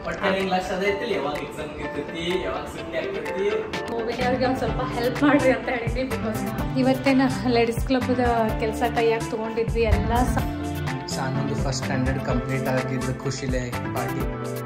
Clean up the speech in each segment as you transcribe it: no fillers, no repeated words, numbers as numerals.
ವಿನಯವ್ರಿಗೆ ಒಂದು ಸ್ವಲ್ಪ ಹೆಲ್ಪ್ ಮಾಡ್ರಿ ಅಂತ ಹೇಳಿದ್ವಿ. ಬಿಕಾಸ್ ಇವತ್ತೇನ ಲೇಡೀಸ್ ಕ್ಲಬ್ದ ಕೆಲಸ ಕೈಯಾಗಿ ತೊಗೊಂಡಿದ್ವಿ ಎಲ್ಲ. ಸಾನೊಂದು ಫಸ್ಟ್ ಸ್ಟ್ಯಾಂಡರ್ಡ್ ಕಂಪ್ಲೀಟ್ ಆಗಿದ್ದು ಖುಷಿಲೇ ಪಾರ್ಟಿ.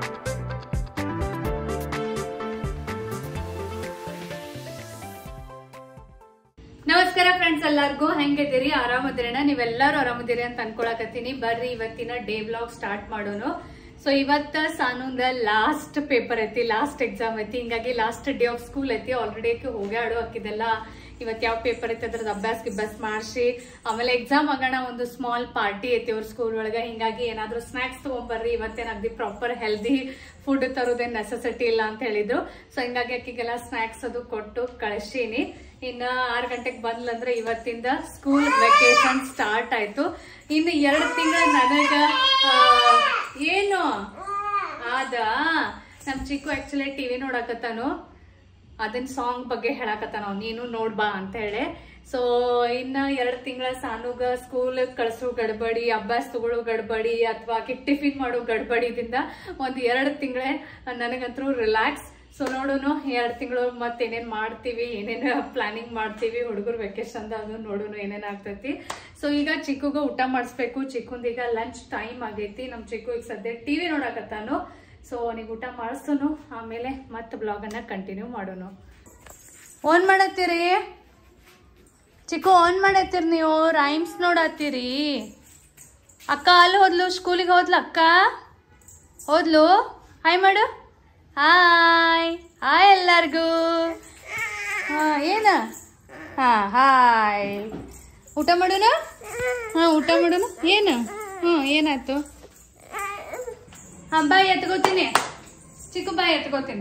ನಮಸ್ಕಾರ ಫ್ರೆಂಡ್ಸ್, ಎಲ್ಲರಿಗೂ ಹೆಂಗಿದ್ದೀರಿ? ಆರಾಮದಿರೇನ? ನೀವೆಲ್ಲರೂ ಆರಾಮದಿರಿ ಅಂತ ಅನ್ಕೊಳಕತ್ತೀನಿ. ಬರ್ರಿ ಇವತ್ತಿನ ಡೇ ಬ್ಲಾಗ್ ಸ್ಟಾರ್ಟ್ ಮಾಡೋನು. ಸೊ ಇವತ್ತ ಸಾನುಂದ ಲಾಸ್ಟ್ ಪೇಪರ್ ಐತಿ, ಲಾಸ್ಟ್ ಎಕ್ಸಾಮ್ ಐತಿ. ಹಿಂಗಾಗಿ ಲಾಸ್ಟ್ ಡೇ ಆಫ್ ಸ್ಕೂಲ್ ಐತಿ. ಆಲ್ರೆಡಿ ಹೋಗ್ಯಾಡು ಹಾಕಿದೆಲ್ಲ ಇವತ್ತು ಯಾವ ಪೇಪರ್ ಐತಿ ಅದ್ರದ್ದು ಅಭ್ಯಾಸ ಮಾಡಿಸಿ ಆಮೇಲೆ ಎಕ್ಸಾಮ್ ಆಗೋಣ. ಒಂದು ಸ್ಮಾಲ್ ಪಾರ್ಟಿ ಐತಿ ಅವ್ರ ಸ್ಕೂಲ್ ಒಳಗ. ಹಿಂಗಾಗಿ ಏನಾದ್ರು ಸ್ನಾಕ್ಸ್ ತಗೊಂಡ್ಬರ್ರಿ, ಇವತ್ತೇನಾಗ್ದಿ ಪ್ರಾಪರ್ ಹೆಲ್ದಿ ಫುಡ್ ತರೋದೇನ್ ನೆಸೆಸಿಟಿ ಇಲ್ಲ ಅಂತ ಹೇಳಿದ್ರು. ಸೊ ಹಿಂಗಾಗಿ ಅಕ್ಕಿಗೆಲ್ಲ ಸ್ನಾಕ್ಸ್ ಅದು ಕೊಟ್ಟು ಕಳಿಸೀನಿ. ಇನ್ನ 6 ಗಂಟೆಗೆ ಬಂದ್ಲಂದ್ರೆ ಇವತ್ತಿಂದ ಸ್ಕೂಲ್ ವೆಕೇಶನ್ ಸ್ಟಾರ್ಟ್ ಆಯ್ತು. ಇನ್ನು 2 ತಿಂಗಳು ನನಗ ಏನು ಆದ ನಮ್ ಚಿಕ್ಕು ಆಕ್ಚುಲಿ ಟಿವಿ ನೋಡಕತ್ತಾನು. ಅದನ್ ಸಾಂಗ್ ಬಗ್ಗೆ ಹೇಳಕತ್ತಾನ, ನೀನು ನೋಡ್ಬಾ ಅಂತ ಹೇಳಿ. ಸೊ ಇನ್ನ 2 ತಿಂಗಳ ಸಾನುಗ ಸ್ಕೂಲ್ ಕಳ್ಸೋ ಗಡ್ಬಡಿ, ಅಭ್ಯಾಸ ತಗೊಳ್ಳೋ ಗಡ್ಬಡಿ ಅಥವಾ ಟಿಫಿನ್ ಮಾಡೋ ಗಡ್ಬಡಿದಿಂದ ಒಂದು 2 ತಿಂಗಳೇ ನನಗಂತೂ ರಿಲ್ಯಾಕ್ಸ್. ಸೊ ನೋಡೋನು 2 ತಿಂಗಳು ಮತ್ತೆ ಏನೇನ್ ಮಾಡ್ತೀವಿ, ಏನೇನು ಪ್ಲಾನಿಂಗ್ ಮಾಡ್ತೀವಿ ಹುಡುಗರು ವೆಕೇಶನ್ ಅದು ನೋಡೋನು ಏನೇನ್ ಆಗ್ತೈತಿ. ಸೊ ಈಗ ಚಿಕ್ಕುಗ ಊಟ ಮಾಡಿಸ್ಬೇಕು. ಚಿಕ್ಕುಂದ ಈಗ ಲಂಚ್ ಟೈಮ್ ಆಗೈತಿ. ನಮ್ ಚಿಕ್ಕು ಈಗ ಸದ್ಯ ಟಿವಿ ನೋಡಕತ್ತಾನು. ಸೊ ಅವನಿಗೆ ಊಟ ಮಾಡಿಸ್ತನು, ಆಮೇಲೆ ಮತ್ತೆ ಬ್ಲಾಗ್ ಅನ್ನ ಕಂಟಿನ್ಯೂ ಮಾಡೋನು. On ಮಾಡತ್ತೀರಿ chikoo? ಆನ್ ಮಾಡತ್ತೀರಿ ನೀವು? ರೈಮ್ಸ್ ನೋಡತ್ತೀರಿ? ಅಕ್ಕ ಅಲ್ಲಿ ಹೋದ್ಲು, ಸ್ಕೂಲಿಗೆ ಹೋದ್ಲು ಅಕ್ಕ? ಹೋದ್ಲು? ಹಾಯ್ ಮಾಡು. ಹಾಯ್ ಹಾಯ್ ಎಲ್ಲರಿಗೂ. ಏನ? ಹಾಯ್. ಊಟ ಮಾಡೋಣ? ಊಟ ಮಾಡೋಣ. ಏನು? ಏನಾಯ್ತು? ಬಾಯ್ ಎತ್ಕೋತೀನಿ ಚಿಕ್ಕು, ಬಾಯ್ ಎತ್ಕೋತೀನಿ.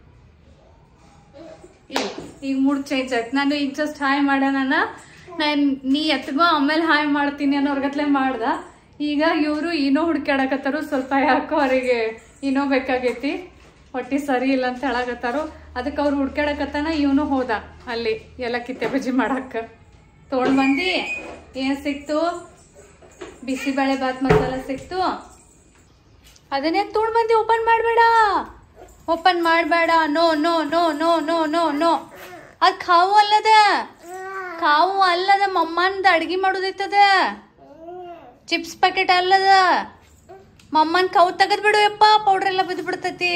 ಈಗ ಮೂಡ್ ಚೇಂಜ್ ಆಯ್ತು. ನಾನು ಈಗ ಜಸ್ಟ್ ಹಾಯ್ ಮಾಡೋಣ, ನೀ ಎತ್ಕೋ ಆಮೇಲೆ ಹಾಯ್ ಮಾಡ್ತೀನಿ ಅನ್ನೋರ್ಗತ್ಲೆ ಮಾಡ್ದ. ಈಗ ಇವರು ಏನೋ ಹುಡ್ಕ್ಯಾಡಕತ್ತಾರು. ಸ್ವಲ್ಪ ಯಾಕೋ ಅವರಿಗೆ ಏನೋ ಬೇಕಾಗೈತಿ, ಹೊಟ್ಟಿ ಸರಿ ಇಲ್ಲ ಅಂತ ಹೇಳಕತ್ತಾರು. ಅದಕ್ಕೆ ಅವ್ರು ಹುಡ್ಕ್ಯಾಡಕತ್ತಾನ. ಇವನು ಹೋದ ಅಲ್ಲಿ ಎಲ್ಲ ಕಿತ್ತೆ ಬಜ್ಜಿ ಮಾಡಕ್ಕ. ತೊಗೊಂಡ್ ಬಂದಿ. ಏನ್ ಸಿಕ್ತು? ಬಿಸಿಬೇಳೆ ಬಾತ್ ಮಸಾಲ ಸಿಕ್ತು. ಅದನ್ನೇ ತೊಗೊಂಡ್ ಬಂದಿ. ಓಪನ್ ಮಾಡಬೇಡ, ಓಪನ್ ಮಾಡಬೇಡ. No no no no no no no. ಅದು ಕಾವು ಅಲ್ಲದ, ಕಾವು ಅಲ್ಲದ. ಮಮ್ಮಂದ ಅಡ್ಗಿ ಮಾಡೋದೈತದ. ಚಿಪ್ಸ್ ಪ್ಯಾಕೆಟ್ ಅಲ್ಲದ. ಮಮ್ಮನ್ ಕಾವು ತೆಗದ್ ಬಿಡು ಯಪ್ಪ, ಪೌಡರ್ ಎಲ್ಲ ಬಿದ್ದು ಬಿಡ್ತೈತಿ.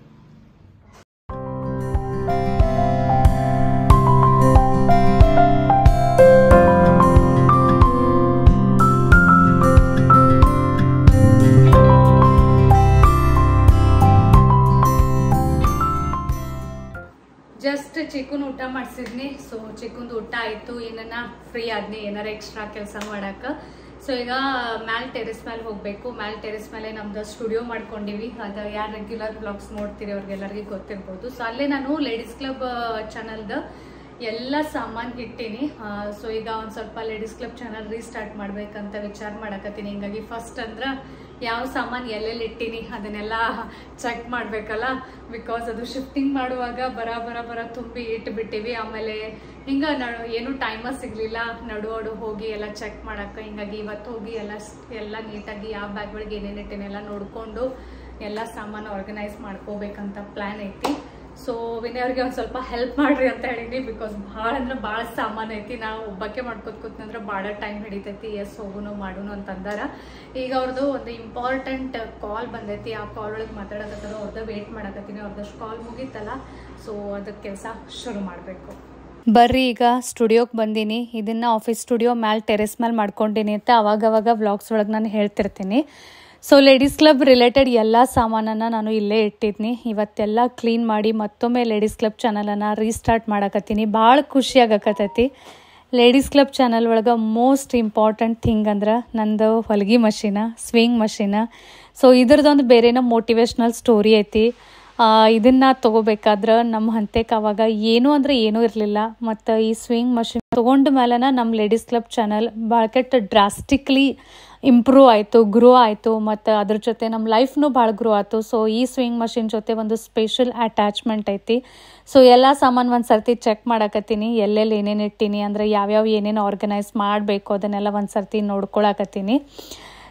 ಜಸ್ಟ್ ಚಿಕ್ಕನ್ ಊಟ ಮಾಡಿಸಿದ್ನಿ. ಸೊ ಚಿಕ್ಕಂದು ಊಟ ಆಯ್ತು. ಏನನ್ನ ಫ್ರೀ ಆದ್ನಿ ಏನಾರ ಎಕ್ಸ್ಟ್ರಾ ಕೆಲಸ ಮಾಡಾಕ. ಸೊ ಈಗ ಮ್ಯಾಲ್ ಟೆರೆಸ್ ಮೇಲೆ ಹೋಗ್ಬೇಕು. ಮ್ಯಾಲ್ ಟೆರೆಸ್ ಮೇಲೆ ನಮ್ದು ಸ್ಟುಡಿಯೋ ಮಾಡ್ಕೊಂಡಿವಿ. ಅದು ಯಾರು ರೆಗ್ಯುಲರ್ ಬ್ಲಾಗ್ಸ್ ನೋಡ್ತೀರಿ ಅವ್ರಿಗೆಲ್ಲರಿಗೂ ಗೊತ್ತಿರ್ಬೋದು. ಸೊ ಅಲ್ಲೇ ನಾನು ಲೇಡೀಸ್ ಕ್ಲಬ್ ಚಾನಲ್ದ ಎಲ್ಲ ಸಾಮಾನು ಇಟ್ಟೀನಿ. ಸೊ ಈಗ ಒಂದು ಸ್ವಲ್ಪ ಲೇಡೀಸ್ ಕ್ಲಬ್ ಚಾನಲ್ ರೀಸ್ಟಾರ್ಟ್ ಮಾಡ್ಬೇಕಂತ ವಿಚಾರ ಮಾಡಕತ್ತೀನಿ. ಹಿಂಗಾಗಿ ಫಸ್ಟ್ ಅಂದ್ರೆ ಯಾವ ಸಾಮಾನು ಎಲ್ಲೆಲ್ಲಿ ಇಟ್ಟೀನಿ ಅದನ್ನೆಲ್ಲ ಚೆಕ್ ಮಾಡ್ಬೇಕಲ್ಲ. ಬಿಕಾಸ್ ಅದು ಶಿಫ್ಟಿಂಗ್ ಮಾಡುವಾಗ ಬರ ತುಂಬಿ ಇಟ್ಬಿಟ್ಟಿವಿ. ಆಮೇಲೆ ಹಿಂಗ ಏನು ಟೈಮ ಸಿಗ್ಲಿಲ್ಲ ನಡುವಡು ಹೋಗಿ ಎಲ್ಲ ಚೆಕ್ ಮಾಡಕ್ಕ. ಹಿಂಗಾಗಿ ಇವತ್ತು ಹೋಗಿ ಎಲ್ಲ ನೀಟಾಗಿ ಯಾವ ಬ್ಯಾಗ್ಗಳಿಗೆ ಏನೇನು ಇಟ್ಟೀನಿ ಎಲ್ಲ ನೋಡ್ಕೊಂಡು ಎಲ್ಲ ಸಾಮಾನು ಆರ್ಗನೈಸ್ ಮಾಡ್ಕೋಬೇಕಂತ ಪ್ಲಾನ್ ಐತಿ. ಸೊ ವಿನಯವ್ರಿಗೆ ಒಂದು ಸ್ವಲ್ಪ ಹೆಲ್ಪ್ ಮಾಡ್ರಿ ಅಂತ ಹೇಳಿನಿ. ಬಿಕಾಸ್ ಭಾಳ ಅಂದ್ರೆ ಭಾಳ ಸಾಮಾನು ಐತಿ. ನಾವು ಒಬ್ಬಕ್ಕೆ ಮಾಡ್ಕೊತ್ಕೂತಂದ್ರೆ ಭಾಳ ಟೈಮ್ ಹಿಡಿತೈತಿ. ಎಸ್ ಹೋಗುನು ಮಾಡೋನು ಅಂತಂದಾರ. ಈಗ ಅವ್ರದ್ದು ಒಂದು ಇಂಪಾರ್ಟೆಂಟ್ ಕಾಲ್ ಬಂದೈತಿ. ಆ ಕಾಲ್ ಒಳಗೆ ಮಾತಾಡಕತ್ತಾರ. ಅವ್ರದ್ದು ವೇಟ್ ಮಾಡಕತ್ತೀನಿ. ಅವ್ರದಷ್ಟು ಕಾಲ್ ಮುಗೀತಲ್ಲ, ಸೊ ಅದಕ್ಕೆ ಕೆಲಸ ಶುರು ಮಾಡಬೇಕು. ಬರ್ರಿ ಈಗ ಸ್ಟುಡಿಯೋಗೆ ಬಂದೀನಿ. ಇದನ್ನ ಆಫೀಸ್ ಸ್ಟುಡಿಯೋ ಮ್ಯಾಲೆ ಟೆರೆಸ್ ಮೇಲೆ ಮಾಡ್ಕೊಂಡಿನಿ ಅಂತ ಅವಾಗವಾಗ ವ್ಲಾಗ್ಸ್ ಒಳಗೆ ನಾನು ಹೇಳ್ತಿರ್ತೀನಿ. ಸೊ ಲೇಡೀಸ್ ಕ್ಲಬ್ ರಿಲೇಟೆಡ್ ಎಲ್ಲ ಸಾಮಾನನ್ನು ನಾನು ಇಲ್ಲೇ ಇಟ್ಟಿದ್ನಿ. ಇವತ್ತೆಲ್ಲ ಕ್ಲೀನ್ ಮಾಡಿ ಮತ್ತೊಮ್ಮೆ ಲೇಡೀಸ್ ಕ್ಲಬ್ ಚಾನಲನ್ನು ರೀಸ್ಟಾರ್ಟ್ ಮಾಡಕತ್ತೀನಿ. ಭಾಳ ಖುಷಿಯಾಗಕತ್ತೈತಿ. ಲೇಡೀಸ್ ಕ್ಲಬ್ ಚಾನಲ್ ಒಳಗೆ ಮೋಸ್ಟ್ ಇಂಪಾರ್ಟೆಂಟ್ ಥಿಂಗ್ ಅಂದ್ರೆ ನಂದು ಹೊಲಿಗೆ ಮಷೀನ, ಸ್ವಿಂಗ್ ಮಷೀನ. ಸೊ ಇದ್ರದ್ದೊಂದು ಬೇರೆನೋ ಮೋಟಿವೇಶ್ನಲ್ ಸ್ಟೋರಿ ಐತಿ. ಇದನ್ನು ತೊಗೋಬೇಕಾದ್ರೆ ನಮ್ಮ ಹಂತಕ್ಕೆ ಅವಾಗ ಏನೂ ಅಂದರೆ ಏನೂ ಇರಲಿಲ್ಲ. ಮತ್ತು ಈ ಸ್ವಿಂಗ್ ಮಷಿನ್ ತೊಗೊಂಡ ಮೇಲೆ ನಮ್ಮ ಲೇಡೀಸ್ ಕ್ಲಬ್ ಚಾನಲ್ ಭಾಳ ಕೆಟ್ಟ ಡ್ರಾಸ್ಟಿಕ್ಲಿ ಇಂಪ್ರೂವ್ ಆಯಿತು, ಗ್ರೋ ಆಯಿತು. ಮತ್ತು ಅದ್ರ ಜೊತೆ ನಮ್ಮ ಲೈಫ್ನೂ ಭಾಳ ಗ್ರೋ ಆಯಿತು. ಸೊ ಈ ಸ್ವಿಂಗ್ ಮಷಿನ್ ಜೊತೆ ಒಂದು ಸ್ಪೆಷಲ್ ಅಟ್ಯಾಚ್ಮೆಂಟ್ ಐತಿ. ಸೊ ಎಲ್ಲ ಸಾಮಾನು ಒಂದು ಸರ್ತಿ ಚೆಕ್ ಮಾಡಕತ್ತೀನಿ. ಎಲ್ಲೆಲ್ಲಿ ಏನೇನು ಇಟ್ಟೀನಿ ಅಂದರೆ ಯಾವ್ಯಾವ ಏನೇನು ಆರ್ಗನೈಸ್ ಮಾಡಬೇಕು ಅದನ್ನೆಲ್ಲ ಒಂದು ಸರ್ತಿ ನೋಡ್ಕೊಳಕತ್ತೀನಿ.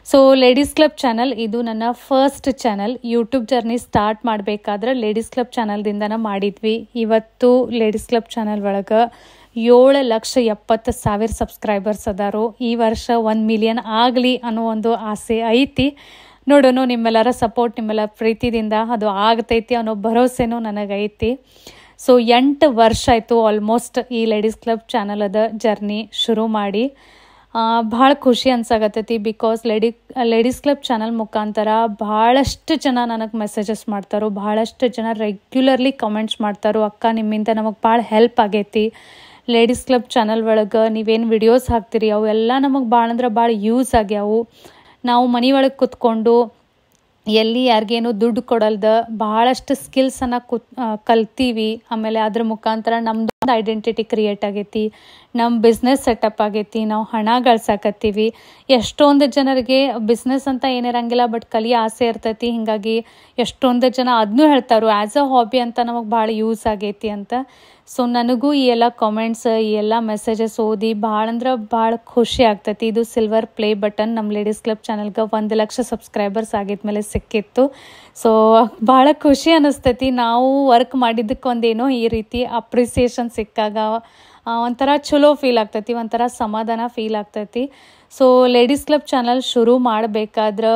ಸೊ ಲೇಡೀಸ್ ಕ್ಲಬ್ ಚಾನಲ್ ಇದು ನನ್ನ first channel. YouTube journey start ಮಾಡಬೇಕಾದ್ರೆ ಲೇಡೀಸ್ ಕ್ಲಬ್ ಚಾನಲ್ದಿಂದನೇ ಮಾಡಿದ್ವಿ. ಇವತ್ತು ಲೇಡೀಸ್ ಕ್ಲಬ್ ಚಾನಲ್ ಒಳಗೆ 7,70,000 ಸಬ್ಸ್ಕ್ರೈಬರ್ಸ್ ಅದಾರು. ಈ ವರ್ಷ 1 ಮಿಲಿಯನ್ ಆಗಲಿ ಅನ್ನೋ ಒಂದು ಆಸೆ ಐತಿ. ನೋಡೋಣ, ನಿಮ್ಮೆಲ್ಲರ ಸಪೋರ್ಟ್, ನಿಮ್ಮೆಲ್ಲ ಪ್ರೀತಿದಿಂದ ಅದು ಆಗ್ತೈತಿ ಅನ್ನೋ ಭರವಸೆನೂ ನನಗೈತಿ. ಸೊ 8 ವರ್ಷ ಆಯಿತು ಆಲ್ಮೋಸ್ಟ್ ಈ ಲೇಡೀಸ್ ಕ್ಲಬ್ ಚಾನಲದ ಜರ್ನಿ ಶುರು ಮಾಡಿ. ಭಾಳ ಖುಷಿ ಅನ್ಸಾಗತ್ತೈತಿ. ಬಿಕಾಸ್ ಲೇಡೀಸ್ ಕ್ಲಬ್ ಚಾನಲ್ ಮುಖಾಂತರ ಭಾಳಷ್ಟು ಜನ ನನಗೆ ಮೆಸೇಜಸ್ ಮಾಡ್ತಾರೋ, ಭಾಳಷ್ಟು ಜನ ರೆಗ್ಯುಲರ್ಲಿ ಕಮೆಂಟ್ಸ್ ಮಾಡ್ತಾರೋ, ಅಕ್ಕ ನಿಮ್ಮಿಂದ ನಮಗೆ ಭಾಳ ಹೆಲ್ಪ್ ಆಗೈತಿ. ಲೇಡೀಸ್ ಕ್ಲಬ್ ಚಾನಲ್ ಒಳಗೆ ನೀವೇನು ವಿಡಿಯೋಸ್ ಹಾಕ್ತೀರಿ ಅವೆಲ್ಲ ನಮಗೆ ಭಾಳ ಅಂದ್ರೆ ಭಾಳ ಯೂಸ್ ಆಗ್ಯಾವು. ನಾವು ಮನೆ ಒಳಗೆ ಕೂತ್ಕೊಂಡು ಎಲ್ಲಿ ಯಾರಿಗೇನು ದುಡ್ಡು ಕೊಡಲ್ದ ಭಾಳಷ್ಟು ಸ್ಕಿಲ್ಸನ್ನು ಕಲ್ತೀವಿ. ಆಮೇಲೆ ಅದ್ರ ಮುಖಾಂತರ ನಮ್ಮದೊಂದು ಐಡೆಂಟಿಟಿ ಕ್ರಿಯೇಟ್ ಆಗೈತಿ, ನಮ್ಮ ಬಿಸ್ನೆಸ್ ಸೆಟಪ್ ಆಗೈತಿ, ನಾವು ಹಣ ಗಳಿಸಾಕತ್ತೀವಿ. ಎಷ್ಟೊಂದು ಜನರಿಗೆ ಬಿಸ್ನೆಸ್ ಅಂತ ಏನಿರಂಗಿಲ್ಲ, ಬಟ್ ಕಲಿಯೋ ಆಸೆ ಇರ್ತೈತಿ. ಹೀಗಾಗಿ ಎಷ್ಟೊಂದು ಜನ ಅದನ್ನೂ ಹೇಳ್ತಾರೋ ಆ್ಯಸ್ ಅ ಹಾಬಿ ಅಂತ ನಮಗೆ ಭಾಳ ಯೂಸ್ ಆಗೈತಿ ಅಂತ. ಸೊ ನನಗೂ ಈ ಎಲ್ಲ ಕಾಮೆಂಟ್ಸ್, ಈ ಎಲ್ಲ ಮೆಸೇಜಸ್ ಓದಿ ಭಾಳ ಅಂದ್ರೆ ಭಾಳ ಖುಷಿ ಆಗ್ತೈತಿ. ಇದು ಸಿಲ್ವರ್ ಪ್ಲೇ ಬಟನ್ ನಮ್ಮ ಲೇಡೀಸ್ ಕ್ಲಬ್ ಚಾನಲ್ಗೆ 1 ಲಕ್ಷ ಸಬ್ಸ್ಕ್ರೈಬರ್ಸ್ ಆಗಿದ್ಮೇಲೆ ಸಿಕ್ಕಿತ್ತು. ಸೊ ಭಾಳ ಖುಷಿ ಅನ್ನಿಸ್ತೈತಿ. ನಾವು ವರ್ಕ್ ಮಾಡಿದ್ದಕ್ಕೊಂದೇನೋ ಈ ರೀತಿ ಅಪ್ರಿಸಿಯೇಷನ್ ಸಿಕ್ಕಾಗ ಒಂಥರ ಚಲೋ ಫೀಲ್ ಆಗ್ತೈತಿ, ಒಂಥರ ಸಮಾಧಾನ ಫೀಲ್ ಆಗ್ತೈತಿ. ಸೊ ಲೇಡೀಸ್ ಕ್ಲಬ್ ಚಾನಲ್ ಶುರು ಮಾಡಬೇಕಾದ್ರೆ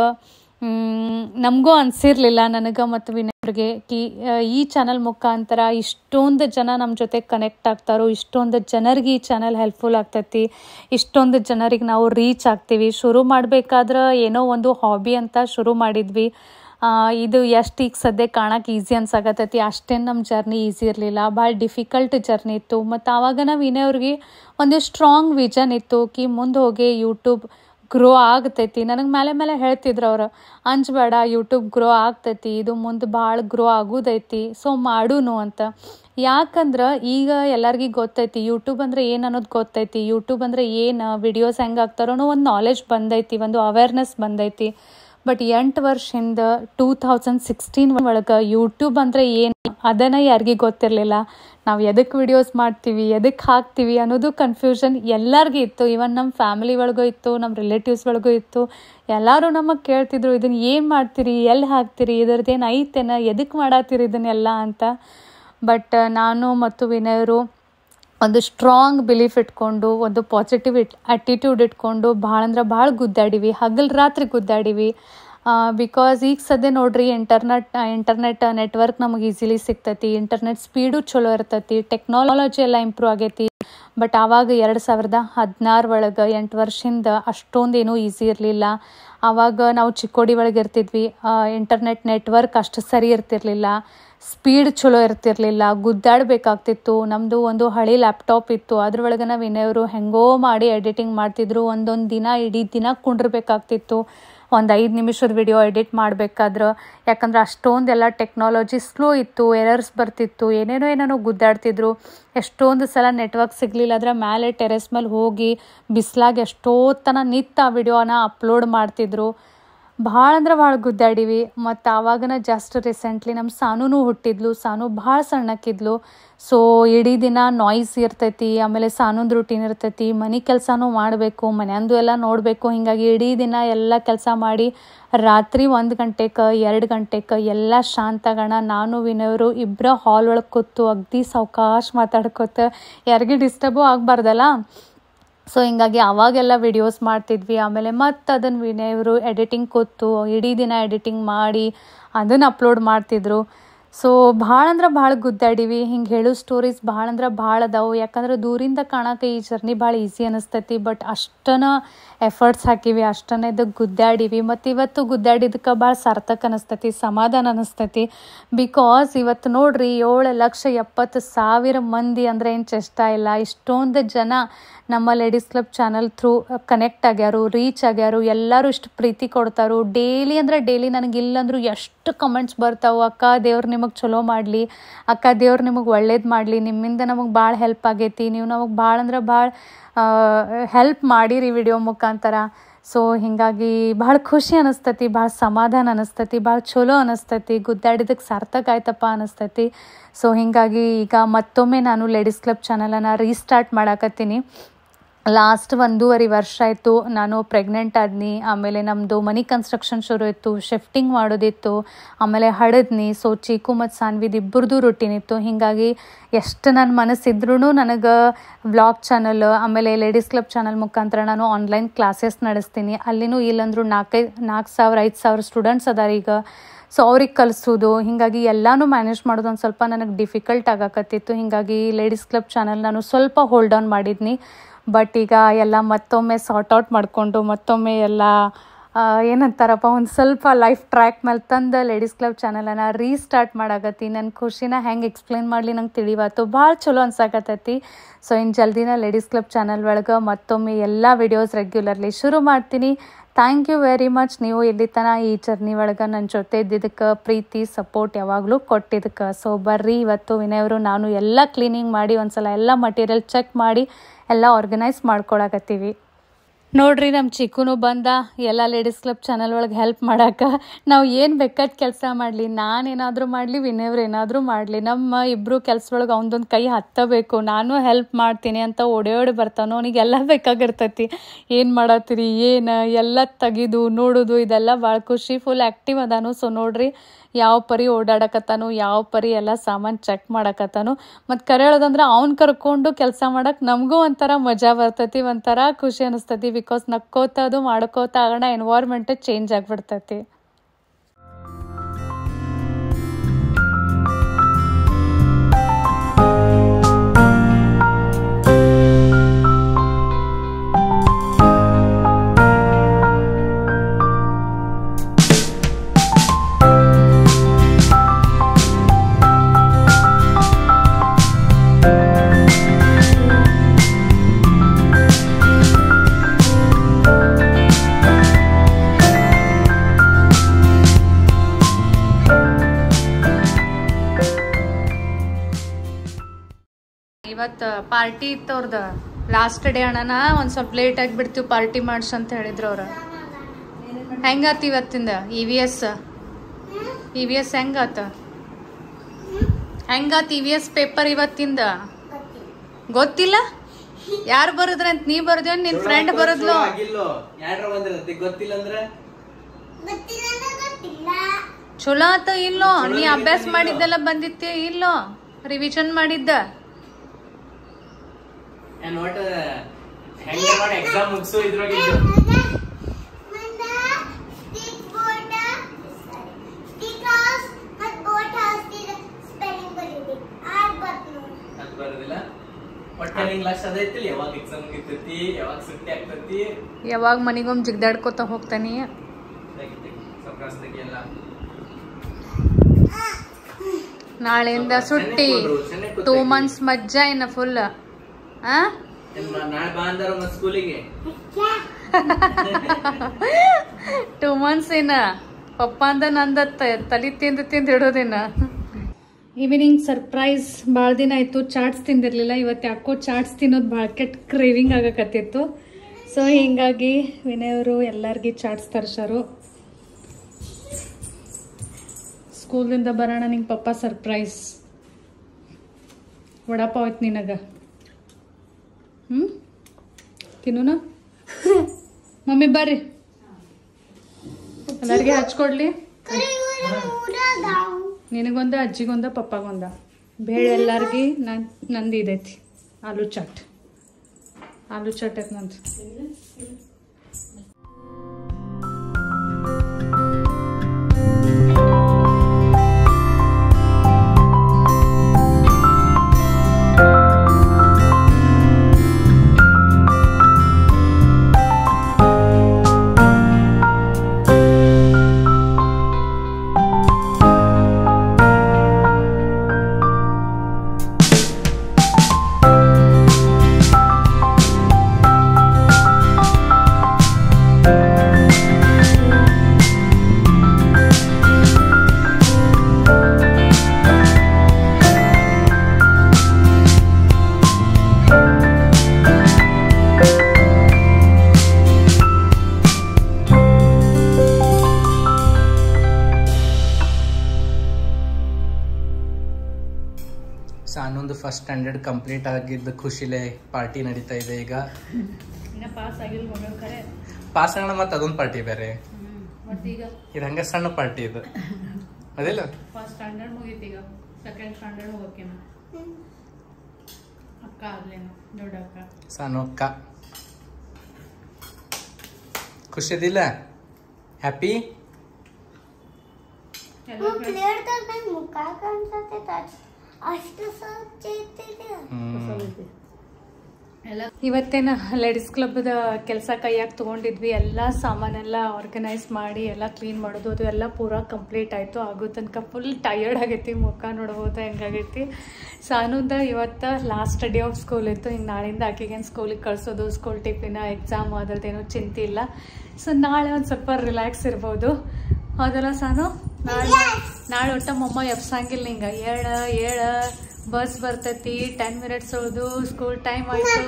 ನಮಗೂ ಅನಿಸಿರ್ಲಿಲ್ಲ, ನನಗೆ ಮತ್ತು ವಿನಯವ್ರಿಗೆ, ಈ ಚಾನಲ್ ಮುಖಾಂತರ ಇಷ್ಟೊಂದು ಜನ ನಮ್ಮ ಜೊತೆ ಕನೆಕ್ಟ್ ಆಗ್ತಾರೋ, ಇಷ್ಟೊಂದು ಜನರಿಗೆ ಈ ಚಾನಲ್ ಹೆಲ್ಪ್ಫುಲ್ ಆಗ್ತೈತಿ, ಇಷ್ಟೊಂದು ಜನರಿಗೆ ನಾವು ರೀಚ್ ಆಗ್ತೀವಿ. ಶುರು ಮಾಡಬೇಕಾದ್ರೆ ಏನೋ ಒಂದು ಹಾಬಿ ಅಂತ ಶುರು ಮಾಡಿದ್ವಿ. ಇದು ಎಷ್ಟು ಈಗ ಸದ್ಯ ಕಾಣಕ್ಕೆ ಈಸಿ ಅನ್ಸಾಗತ್ತೈತಿ, ಅಷ್ಟೇನು ನಮ್ಮ ಜರ್ನಿ ಈಸಿ ಇರಲಿಲ್ಲ. ಭಾಳ ಡಿಫಿಕಲ್ಟ್ ಜರ್ನಿ ಇತ್ತು. ಮತ್ತು ಆವಾಗ ನಾವು ವಿನಯವ್ರಿಗೆ ಒಂದು ಸ್ಟ್ರಾಂಗ್ ವಿಷನ್ ಇತ್ತು ಕಿ ಮುಂದೆ ಹೋಗಿ ಯೂಟ್ಯೂಬ್ ಗ್ರೋ ಆಗ್ತೈತಿ. ನನಗೆ ಮೇಲೆ ಹೇಳ್ತಿದ್ರು ಅವರು, ಅಂಜಬೇಡ, ಯೂಟ್ಯೂಬ್ ಗ್ರೋ ಆಗ್ತೈತಿ, ಇದು ಮುಂದೆ ಭಾಳ ಗ್ರೋ ಆಗೋದೈತಿ, ಸೊ ಮಾಡೂನು ಅಂತ. ಯಾಕಂದ್ರೆ ಈಗ ಎಲ್ಲರಿಗೂ ಗೊತ್ತೈತಿ ಯೂಟ್ಯೂಬ್ ಅಂದರೆ ಏನು ಅನ್ನೋದು ಗೊತ್ತೈತಿ. ಯೂಟ್ಯೂಬ್ ಅಂದರೆ ಏನು, ವಿಡಿಯೋಸ್ ಹೆಂಗೆ ಆಗ್ತಾರೋ ಅನ್ನೋ ಒಂದು ನಾಲೆಜ್ ಬಂದೈತಿ, ಒಂದು ಅವೇರ್ನೆಸ್ ಬಂದೈತಿ. ಬಟ್ 8 ವರ್ಷದಿಂದ 2016 ಒಳಗೆ ಯೂಟ್ಯೂಬ್ ಅಂದರೆ ಏನು ಅದನ್ನು ಯಾರಿಗೂ ಗೊತ್ತಿರಲಿಲ್ಲ. ನಾವು ಎದಕ್ಕೆ ವಿಡಿಯೋಸ್ ಮಾಡ್ತೀವಿ, ಎದಕ್ಕೆ ಹಾಕ್ತೀವಿ ಅನ್ನೋದು ಕನ್ಫ್ಯೂಷನ್ ಎಲ್ಲರಿಗೂ ಇತ್ತು. ಈವನ್ ನಮ್ಮ ಫ್ಯಾಮಿಲಿ ಒಳಗೂ ಇತ್ತು, ನಮ್ಮ ರಿಲೇಟಿವ್ಸ್ ಒಳಗೂ ಇತ್ತು. ಎಲ್ಲರೂ ನಮಗೆ ಕೇಳ್ತಿದ್ರು, ಇದನ್ನು ಏನು ಮಾಡ್ತೀರಿ, ಎಲ್ಲಿ ಹಾಕ್ತೀರಿ, ಇದರದ್ದೇನು ಐತೇನ, ಎದಕ್ಕೆ ಮಾಡತ್ತೀರಿ ಇದನ್ನೆಲ್ಲ ಅಂತ. ಬಟ್ ನಾನು ಮತ್ತು ವಿನಯರು ಒಂದು ಸ್ಟ್ರಾಂಗ್ ಬಿಲೀಫ್ ಇಟ್ಕೊಂಡು, ಒಂದು ಪಾಸಿಟಿವ್ ಅಟಿಟ್ಯೂಡ್ ಇಟ್ಕೊಂಡು ಭಾಳ ಅಂದ್ರೆ ಭಾಳ ಗುದ್ದಾಡಿವಿ, ಹಗಲು ರಾತ್ರಿ ಗುದ್ದಾಡಿವಿ. ಬಿಕಾಸ್ ಈಗ ಸದ್ಯ ನೋಡ್ರಿ, ಇಂಟರ್ನೆಟ್ ನೆಟ್ವರ್ಕ್ ನಮಗೆ ಈಸಿಲಿ ಸಿಗ್ತೈತಿ, ಇಂಟರ್ನೆಟ್ ಸ್ಪೀಡು ಚಲೋ ಇರ್ತೈತಿ, ಟೆಕ್ನಾಲಜಿ ಎಲ್ಲ ಇಂಪ್ರೂವ್ ಆಗೈತಿ. ಬಟ್ ಆವಾಗ 2016 ಒಳಗೆ 8 ವರ್ಷದಿಂದ ಅಷ್ಟೊಂದೇನೂ ಈಸಿ ಇರಲಿಲ್ಲ. ಆವಾಗ ನಾವು ಚಿಕ್ಕೋಡಿ ಒಳಗೆ ಇರ್ತಿದ್ವಿ, ಇಂಟರ್ನೆಟ್ ನೆಟ್ವರ್ಕ್ ಅಷ್ಟು ಸರಿ ಇರ್ತಿರ್ಲಿಲ್ಲ, ಸ್ಪೀಡ್ ಚಲೋ ಇರ್ತಿರ್ಲಿಲ್ಲ, ಗುದ್ದಾಡಬೇಕಾಗ್ತಿತ್ತು. ನಮ್ಮದು ಒಂದು ಹಳೆ ಲ್ಯಾಪ್ಟಾಪ್ ಇತ್ತು, ಅದ್ರೊಳಗೆ ನಾವು ವಿನಯವರು ಹೆಂಗೋ ಮಾಡಿ ಎಡಿಟಿಂಗ್ ಮಾಡ್ತಿದ್ರು. ಒಂದೊಂದು ದಿನ ಇಡೀ ದಿನ ಕುಂಡಿರ್ಬೇಕಾಗ್ತಿತ್ತು ಒಂದು 5 ನಿಮಿಷದ ವಿಡಿಯೋ ಎಡಿಟ್ ಮಾಡಬೇಕಾದ್ರೆ. ಯಾಕಂದ್ರೆ ಅಷ್ಟೊಂದೆಲ್ಲ ಟೆಕ್ನಾಲಜಿ ಸ್ಲೋ ಇತ್ತು, ಎರರ್ಸ್ ಬರ್ತಿತ್ತು, ಏನೇನೋ ಗುದ್ದಾಡ್ತಿದ್ರು. ಎಷ್ಟೊಂದು ಸಲ ನೆಟ್ವರ್ಕ್ ಸಿಗಲಿಲ್ಲ ಅಂದ್ರೆ ಮೇಲೆ ಟೆರೆಸ್ ಮೇಲೆ ಹೋಗಿ ಬಿಸಿಲಾಗಿ ಎಷ್ಟೊತ್ತನ ನಿಂತು ಆ ವಿಡಿಯೋನ ಅಪ್ಲೋಡ್ ಮಾಡ್ತಿದ್ರು. ಭಾಳ ಅಂದ್ರೆ ಭಾಳ ಗುದ್ದಾಡಿವಿ. ಮತ್ತು ಆವಾಗನ ಜಸ್ಟ್ ರೀಸೆಂಟ್ಲಿ ನಮ್ಮ ಸಾನೂ ಹುಟ್ಟಿದ್ಲು. ಸಾನು ಭಾಳ ಸಣ್ಣಕ್ಕಿದ್ಲು. ಸೊ ಇಡೀ ದಿನ ನಾಯ್ಸ್ ಇರ್ತೈತಿ, ಆಮೇಲೆ ಸಾನೊಂದು ರೂಟೀನ್ ಇರ್ತೈತಿ, ಮನೆ ಕೆಲಸನೂ ಮಾಡಬೇಕು, ಮನೆಯಂದು ಎಲ್ಲ ನೋಡಬೇಕು. ಹೀಗಾಗಿ ಇಡೀ ದಿನ ಎಲ್ಲ ಕೆಲಸ ಮಾಡಿ ರಾತ್ರಿ 1 ಗಂಟೆಗೆ 2 ಗಂಟೆಗೆ ಎಲ್ಲ ಶಾಂತಗಣ ನಾನು ವಿನಯವರು ಇಬ್ಬರ ಹಾಲ್ ಒಳಗೆ ಕೂತು ಅಗ್ದಿ ಸಾವಕಾಶ ಮಾತಾಡ್ಕೊತ, ಯಾರಿಗೂ ಡಿಸ್ಟರ್ಬು ಆಗಬಾರ್ದಲ್ಲ. ಸೊ ಹಿಂಗಾಗಿ ಅವಾಗೆಲ್ಲ ವಿಡಿಯೋಸ್ ಮಾಡ್ತಿದ್ವಿ. ಆಮೇಲೆ ಮತ್ತು ಅದನ್ನು ವಿನಯವರು ಎಡಿಟಿಂಗ್ ಕೂತು ಇಡೀ ದಿನ ಎಡಿಟಿಂಗ್ ಮಾಡಿ ಅದನ್ನು ಅಪ್ಲೋಡ್ ಮಾಡ್ತಿದ್ರು. ಸೊ ಭಾಳ ಅಂದ್ರೆ ಭಾಳ ಗುದ್ದಾಡಿವಿ. ಹಿಂಗೆ ಹೇಳೋ ಸ್ಟೋರೀಸ್ ಭಾಳ ಅಂದ್ರೆ ಭಾಳ ಅದಾವು. ಯಾಕಂದ್ರೆ ದೂರಿಂದ ಕಾಣೋಕೆ ಈ ಜರ್ನಿ ಭಾಳ ಈಸಿ ಅನ್ನಿಸ್ತೈತಿ. ಬಟ್ ಅಷ್ಟನ ಎಫರ್ಟ್ಸ್ ಹಾಕಿವಿ, ಅಷ್ಟನೇ ಇದಕ್ಕೆ ಗುದ್ದಾಡಿವಿ. ಮತ್ತು ಇವತ್ತು ಗುದ್ದಾಡಿದಕ್ಕೆ ಭಾಳ ಸಾರ್ಥಕ ಅನ್ನಿಸ್ತೈತಿ, ಸಮಾಧಾನ ಅನ್ನಿಸ್ತೈತಿ. ಬಿಕಾಸ್ ಇವತ್ತು ನೋಡ್ರಿ 7,70,000 ಮಂದಿ ಅಂದರೆ ಏನು ಚೇಷ್ಟ ಇಲ್ಲ. ಇಷ್ಟೊಂದು ಜನ ನಮ್ಮ ladies club channel through connect ಆಗ್ಯಾರು, ರೀಚ್ ಆಗ್ಯಾರು. ಎಲ್ಲರೂ ಇಷ್ಟು ಪ್ರೀತಿ ಕೊಡ್ತಾರೋ. ಡೈಲಿ ಅಂದರೆ ಡೈಲಿ ನನಗೆ ಇಲ್ಲಂದ್ರೂ ಎಷ್ಟು ಕಮೆಂಟ್ಸ್ ಬರ್ತಾವೆ, ಅಕ್ಕ ದೇವ್ರು ನಿಮಗೆ ಚಲೋ ಮಾಡಲಿ, ಅಕ್ಕ ದೇವ್ರು ನಿಮಗೆ ಒಳ್ಳೇದು ಮಾಡಲಿ, ನಿಮ್ಮಿಂದ ನಮಗೆ ಭಾಳ ಹೆಲ್ಪ್ ಆಗೈತಿ, ನೀವು ನಮಗೆ ಭಾಳ ಅಂದ್ರೆ ಭಾಳ ಹೆಲ್ಪ್ ಮಾಡಿರಿ ವಿಡಿಯೋ ಮುಖಾಂತರ. ಸೊ ಹೀಗಾಗಿ ಭಾಳ ಖುಷಿ ಅನ್ನಿಸ್ತೈತಿ, ಭಾಳ ಸಮಾಧಾನ ಅನ್ನಿಸ್ತೈತಿ, ಭಾಳ ಚಲೋ ಅನ್ನಿಸ್ತೈತಿ. ಗುದ್ದಾಡಿದಕ್ಕೆ ಸಾರ್ಥಕ ಆಯ್ತಪ್ಪ ಅನ್ನಿಸ್ತೈತಿ. ಸೊ ಹೀಗಾಗಿ ಈಗ ಮತ್ತೊಮ್ಮೆ ನಾನು ಲೇಡೀಸ್ ಕ್ಲಬ್ ಚಾನಲನ್ನು ರೀಸ್ಟಾರ್ಟ್ ಮಾಡಾಕತ್ತೀನಿ. ಲಾಸ್ಟ್ 1.5 ವರ್ಷ ಆಯಿತು ನಾನು ಪ್ರೆಗ್ನೆಂಟ್ ಆದ್ನಿ. ಆಮೇಲೆ ನಮ್ಮದು ಮನಿ ಕನ್ಸ್ಟ್ರಕ್ಷನ್ ಶುರು ಇತ್ತು, ಶಿಫ್ಟಿಂಗ್ ಮಾಡೋದಿತ್ತು, ಆಮೇಲೆ ಹಡದ್ನಿ. ಸೊ ಚೀಕು ಮತ್ತು ಸಾನ್ವಿದ್ ಇಬ್ಬರದು ರೂಟೀನ್ ಇತ್ತು. ಹೀಗಾಗಿ ಎಷ್ಟು ನನ್ನ ಮನಸ್ಸಿದ್ರೂ ನನಗೆ ವ್ಲಾಗ್ ಚಾನಲ್ ಆಮೇಲೆ ಲೇಡೀಸ್ ಕ್ಲಬ್ ಚಾನಲ್ ಮುಖಾಂತರ ನಾನು ಆನ್ಲೈನ್ ಕ್ಲಾಸಸ್ ನಡೆಸ್ತೀನಿ. ಅಲ್ಲಿನೂ ಇಲ್ಲಂದ್ರೂ 4,000-5,000 ಸ್ಟೂಡೆಂಟ್ಸ್ ಅದಾರ ಈಗ. ಸೊ ಅವ್ರಿಗೆ ಕಲಿಸೋದು, ಹೀಗಾಗಿ ಎಲ್ಲನೂ ಮ್ಯಾನೇಜ್ ಮಾಡೋದು ಒಂದು ಸ್ವಲ್ಪ ನನಗೆ ಡಿಫಿಕಲ್ಟ್ ಆಗಕತ್ತಿತ್ತು. ಹೀಗಾಗಿ ಲೇಡೀಸ್ ಕ್ಲಬ್ ಚಾನಲ್ ನಾನು ಸ್ವಲ್ಪ ಹೋಲ್ಡ್ ಆನ್ ಮಾಡಿದ್ನಿ. ಬಟ್ ಈಗ ಎಲ್ಲ ಮತ್ತೊಮ್ಮೆ ಸಾರ್ಟ್ ಔಟ್ ಮಾಡಿಕೊಂಡು ಮತ್ತೊಮ್ಮೆ ಎಲ್ಲ ಏನಂತಾರಪ್ಪ ಒಂದು ಸ್ವಲ್ಪ ಲೈಫ್ ಟ್ರ್ಯಾಕ್ ಮೇಲೆ ತಂದು ಲೇಡೀಸ್ ಕ್ಲಬ್ ಚಾನಲನ್ನು ರೀಸ್ಟಾರ್ಟ್ ಮಾಡಾಕತ್ತಿ. ನನ್ನ ಖುಷಿನ ಹೆಂಗೆ ಎಕ್ಸ್ಪ್ಲೇನ್ ಮಾಡಲಿ ನಂಗೆ ತಿಳಿವಾತು, ಭಾಳ ಚಲೋ ಅನ್ಸಾಕತ್ತೈತಿ. ಸೊ ಇನ್ನು ಜಲ್ದಿನ ಲೇಡೀಸ್ ಕ್ಲಬ್ ಚಾನಲ್ ಒಳಗೆ ಮತ್ತೊಮ್ಮೆ ಎಲ್ಲ ವಿಡಿಯೋಸ್ ರೆಗ್ಯುಲರ್ಲಿ ಶುರು ಮಾಡ್ತೀನಿ. Thank you very much. ನೀವು ಇಲ್ಲಿ ತನಕ ಈ ಜರ್ನಿ ಒಳಗೆ ನನ್ನ ಜೊತೆ ಇದ್ದಿದ್ದಕ್ಕೆ, ಪ್ರೀತಿ ಸಪೋರ್ಟ್ ಯಾವಾಗಲೂ ಕೊಟ್ಟಿದ್ದಕ್ಕೆ. ಸೊ ಬರ್ರಿ, ಇವತ್ತು ವಿನಯವರು ನಾನು ಎಲ್ಲ ಕ್ಲೀನಿಂಗ್ ಮಾಡಿ ಒಂದ್ಸಲ ಎಲ್ಲ ಮಟೀರಿಯಲ್ ಚೆಕ್ ಮಾಡಿ ಎಲ್ಲ ಆರ್ಗನೈಸ್ ಮಾಡ್ಕೊಳಕತ್ತೀವಿ. ನೋಡ್ರಿ ನಮ್ಮ ಚಿಕ್ಕುನು ಬಂದ ಎಲ್ಲ ಲೇಡೀಸ್ ಕ್ಲಬ್ ಚಾನಲ್ ಒಳಗೆ ಹೆಲ್ಪ್ ಮಾಡಕ್ಕೆ. ನಾವು ಏನು ಬೇಕಾದ ಕೆಲಸ ಮಾಡಲಿ, ನಾನೇನಾದರೂ ಮಾಡಲಿ, ವಿನಯವ್ರು ಏನಾದರೂ ಮಾಡಲಿ, ನಮ್ಮ ಇಬ್ಬರು ಕೆಲಸದೊಳಗೆ ಅವನದೊಂದು ಕೈ ಹತ್ತಬೇಕು. ನಾನು ಹೆಲ್ಪ್ ಮಾಡ್ತೀನಿ ಅಂತ ಓಡಿ ಬರ್ತಾನೋ, ಅವನಿಗೆಲ್ಲ ಬೇಕಾಗಿರ್ತೈತಿ. ಏನು ಮಾಡತ್ತೀರಿ, ಏನು ಎಲ್ಲ ತೆಗಿದು ನೋಡೋದು, ಇದೆಲ್ಲ ಭಾಳ ಖುಷಿ. Full active ಅದಾನು. ಸೊ ನೋಡ್ರಿ ಯಾವ ಪರಿ ಓಡಾಡಕತ್ತಾನು, ಯಾವ ಪರಿ ಎಲ್ಲ ಸಾಮಾನು ಚೆಕ್ ಮಾಡಕತ್ತಾನು. ಮತ್ತು ಕರೆ ಹೇಳೋದಂದ್ರೆ ಅವ್ನು ಕರ್ಕೊಂಡು ಕೆಲಸ ಮಾಡಕ್ಕೆ ನಮಗೂ ಒಂಥರ ಮಜಾ ಬರ್ತೈತಿ, ಒಂಥರ ಖುಷಿ ಅನಿಸ್ತೈತಿ. ಬಿಕಾಸ್ ನಕ್ಕೋತದು ಮಾಡ್ಕೋತ ಆಗೋಣ ಎನ್ವೈರ್ಮೆಂಟ್ ಚೇಂಜ್ ಆಗಿಬಿಡ್ತೈತಿ. ಇವತ್ತು ಪಾರ್ಟಿ ಇತ್ತು ಅವ್ರದ್ದು, ಲಾಸ್ಟ್ ಡೇ ಅಣ್ಣನ ಒಂದು ಸ್ವಲ್ಪ ಲೇಟ್ ಆಗಿಬಿಡ್ತೀವಿ ಪಾರ್ಟಿ ಮಾಡ್ಸ ಅಂತ ಹೇಳಿದ್ರು ಅವ್ರು. ಹೆಂಗಾತ ಇವತ್ತಿಂದ EVS ಹೆಂಗಾತ EVS ಪೇಪರ್ ಇವತ್ತಿಂದ ಗೊತ್ತಿಲ್ಲ? ಯಾರು ಬರದ್ರಂತ? ನೀ ಬರ್ದೇವ್, ನಿನ್ ಫ್ರೆಂಡ್ ಬರದ್ಲು? ಚಲೋ ಆತ ಇಲ್ಲೋ? ನೀ ಅಭ್ಯಾಸ ಮಾಡಿದ್ದೆಲ್ಲ ಬಂದಿತ್ತೆ ಇಲ್ಲೋ? ರಿವಿಷನ್ ಮಾಡಿದ್ದ? ಎಕ್ಸಾಮ್ ಮುಗಿಸು ಇದ್ರಾಗ ಯಾವಾಗ ಮನಿಗೊಮ್ಮೆ ಜಿಗ್ದಾಡ್ಕೋತ ಹೋಗ್ತಾನಿ. ನಾಳೆಯಿಂದ ಸುಟ್ಟಿ, 2 months ಮಜ್ಜಾ ಇನ್ನ ಫುಲ್. 2 months ಏನ ಪಪ್ಪ ಅಂದ ನಂದ ತಲಿ ತಿಂದು ಇಡೋದೇನ. Evening surprise. ಭಾಳ ದಿನ ಆಯ್ತು ಚಾಟ್ಸ್ ತಿಂದಿರ್ಲಿಲ್ಲ. ಇವತ್ತು ಯಾಕೋ ಚಾಟ್ಸ್ ತಿನ್ನೋದು ಭಾಳ ಕೆಟ್ಟ ಕ್ರೇವಿಂಗ್ ಆಗಕತ್ತಿತ್ತು. ಸೊ ಹಿಂಗಾಗಿ ವಿನಯವರು ಎಲ್ಲರಿಗೂ ಚಾಟ್ಸ್ ತರ್ಸಾರು. ಸ್ಕೂಲಿಂದ ಬರೋಣ ನಿಂಗೆ ಪಪ್ಪ ಸರ್ಪ್ರೈಸ್. ವಡಾಪಾವ್ ಐತಿ ನಿನಗೆ. ತಿನ್ನೋಣ ಮಮ್ಮಿ, ಬರ್ರಿ ಎಲ್ಲರಿಗೆ ಹಚ್ಕೊಡ್ಲಿ. ನಿನಗೊಂದ, ಅಜ್ಜಿಗೊಂದ, ಪಪ್ಪಾಗೊಂದ. ಬೇಳೆ ಎಲ್ಲಾರ್ಗಿ ನಂದು ಇದೈತಿ. ಆಲೂ ಚಾಟ್ ಐತಿ ನಂದು. ಸಾನೊಂದು ಫಸ್ಟ್ ಸ್ಟ್ಯಾಂಡರ್ಡ್ ಕಂಪ್ಲೀಟ್ ಆಗಿದ್ದು ಖುಷಿಲೇ ಪಾರ್ಟಿ ನಡೀತಾ ಇದೆ ಈಗ. ಇನ್ನ ಪಾಸ್ ಆಗಿಲ್ಲ ಮಗಳು ಖರೆ. ಪಾಸ್ ಆಗೋಣ ಮತ್ತೆ ಅದೊಂದು ಪಾರ್ಟಿ ಬೇರೆ. ಮತ್ತೀಗ ಇದು ಹಂಗ ಸಣ್ಣ ಪಾರ್ಟಿ ಇದು ಅದಿಲ್ಲ. ಫಸ್ಟ್ ಸ್ಟ್ಯಾಂಡರ್ಡ್ ಮುಗೀತಿ, ಈಗ ಸೆಕೆಂಡ್ ಸ್ಟ್ಯಾಂಡರ್ಡ್ ಹೋಗಕ್ಕೇನು ಅಕ್ಕ ಆಗ್ಲೇನು ದೊಡ್ಡ ಅಕ್ಕ ಸಾನು ಅಕ್ಕ. ಖುಷಿದಿಲ್ಲ? ಹ್ಯಾಪಿ? ಇವತ್ತೇನ ಲೇಡೀಸ್ ಕ್ಲಬ್ದ ಕೆಲಸ ಕೈಯಾಗ ತೊಗೊಂಡಿದ್ವಿ. ಎಲ್ಲ ಸಾಮಾನೆಲ್ಲ ಆರ್ಗನೈಸ್ ಮಾಡಿ ಎಲ್ಲ ಕ್ಲೀನ್ ಮಾಡೋದು ಅದು ಎಲ್ಲ ಪೂರಾ ಕಂಪ್ಲೀಟ್ ಆಯಿತು. ಆಗೋ ತನಕ ಫುಲ್ ಟಯರ್ಡ್ ಆಗೈತಿ, ಮುಖ ನೋಡ್ಬೋದು ಹೆಂಗಾಗೈತಿ. ಸಾನುದ ಇವತ್ತು ಲಾಸ್ಟ್ ಡೇ ಆಫ್ ಸ್ಕೂಲ್ ಇತ್ತು. ಹಿಂಗೆ ನಾಳಿಂದ ಆಕೆಗೇನು ಸ್ಕೂಲಿಗೆ ಕಳಿಸೋದು, ಸ್ಕೂಲ್ ಟಿಫಿನ, ಎಕ್ಸಾಮ್ ಅದ್ರದ್ದೇನೂ ಚಿಂತೆ ಇಲ್ಲ. ಸೊ ನಾಳೆ ಒಂದು ಸ್ವಲ್ಪ ರಿಲ್ಯಾಕ್ಸ್ ಇರ್ಬೋದು. ಹೌದಲ್ಲ ಸಾನು? ನಾಳೆ ಒಟ್ಟ ಮೊಮ್ಮ ಎಬ್ಸಂಗಿಲ್ಲ ನಿಂಗೆ. ಏಳ ಬಸ್ ಬರ್ತೈತಿ, 10 minutes ಉಳಿದು ಸ್ಕೂಲ್ ಟೈಮ್ ಆಯಿತು.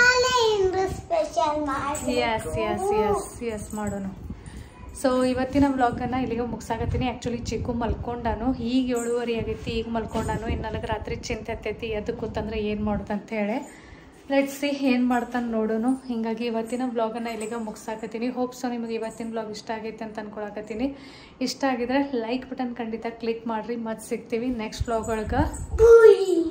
ಎಸ್ ಮಾಡೋಣ. ಸೊ ಇವತ್ತಿನ ವ್ಲಾಗನ್ನು ಇಲ್ಲಿಗೆ ಮುಗಿಸಾಕತ್ತೀನಿ. ಆ್ಯಕ್ಚುಲಿ ಚಿಕ್ಕು ಮಲ್ಕೊಂಡಾನು, ಈಗ 7:30 ಆಗೈತಿ, ಈಗ ಮಲ್ಕೊಂಡಾನು. ಇನ್ನು ನನಗೆ ರಾತ್ರಿ ಚಿಂತೆ ಹತ್ತೈತಿ ಎದ್ದು ಕೂತಂದ್ರೆ ಏನು ಮಾಡೋದಂತ ಹೇಳಿ. ಲೆಟ್ಸ್ ಸಿ ಏನು ಮಾಡ್ತಾನೆ ನೋಡೋಣ. ಹೀಗಾಗಿ ಇವತ್ತಿನ ವ್ಲಾಗನ್ನು ಇಲ್ಲಿಗೆ ಮುಗಿಸಾಕತ್ತೀನಿ. ಹೋಪ್ ಸೊ ನಿಮಗೆ ಇವತ್ತಿನ ವ್ಲಾಗ್ ಇಷ್ಟ ಆಗೈತೆ ಅಂತ ಅನ್ಕೊಳಕತ್ತೀನಿ. ಇಷ್ಟ ಆಗಿದ್ರೆ ಲೈಕ್ ಬಟನ್ ಖಂಡಿತ ಕ್ಲಿಕ್ ಮಾಡಿರಿ. ಮತ್ತೆ ಸಿಗ್ತೀವಿ ನೆಕ್ಸ್ಟ್ ವ್ಲಾಗ್ ಒಳಗೆ.